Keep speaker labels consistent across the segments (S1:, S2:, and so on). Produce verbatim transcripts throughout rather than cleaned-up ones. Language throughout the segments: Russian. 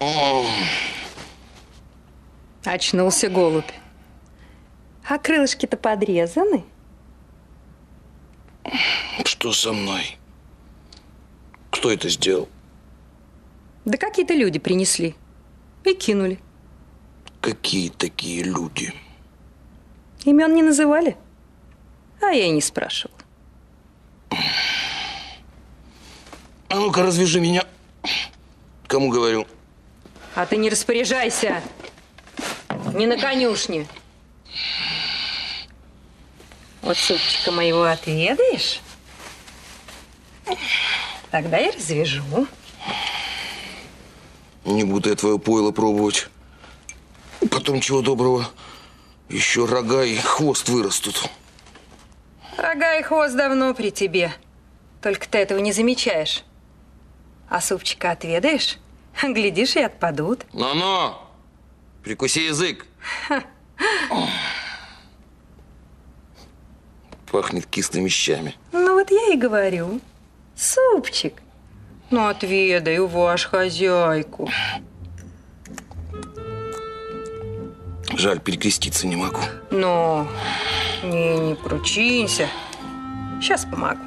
S1: Очнулся голубь. А крылышки-то подрезаны?
S2: Что со мной? Кто это сделал?
S1: Да какие-то люди принесли и кинули.
S2: Какие такие люди?
S1: Имен не называли, а я и не спрашивал.
S2: А ну-ка, развяжи меня. Кому говорю?
S1: А ты не распоряжайся. Не на конюшне. Вот супчика моего отведаешь, тогда я развяжу.
S2: Не буду я твое пойло пробовать. Потом, чего доброго, еще рога и хвост вырастут.
S1: Рога и хвост давно при тебе. Только ты этого не замечаешь. А супчика отведаешь, глядишь, и отпадут.
S2: Но-но! Прикуси язык. Пахнет кислыми щами.
S1: Ну вот я и говорю. Супчик. Ну отведай, уважь хозяйку.
S2: Жаль, перекреститься не могу.
S1: Ну, не, не кручинься. Сейчас помогу.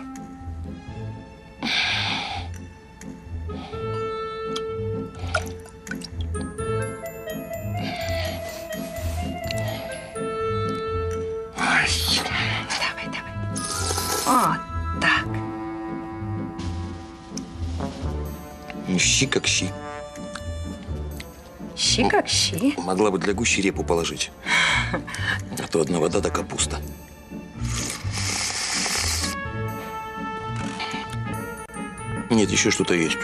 S1: Давай, давай. Вот так.
S2: Ну, щи как щи.
S1: Щи как щи.
S2: Могла бы для гущи репу положить. А то одна вода да капуста. Нет, еще что-то есть.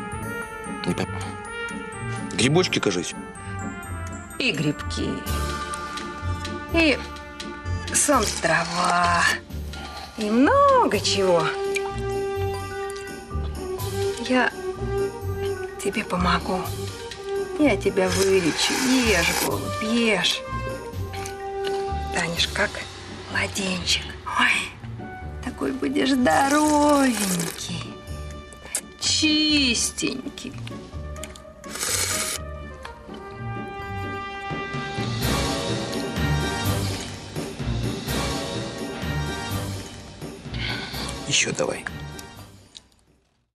S2: Грибочки, кажись.
S1: И грибки. И сон-трава. И много чего. Я тебе помогу. Я тебя вылечу. Ешь, голубь, ешь. Станешь как младенчик. Ой, такой будешь здоровенький, чистенький.
S2: Еще давай.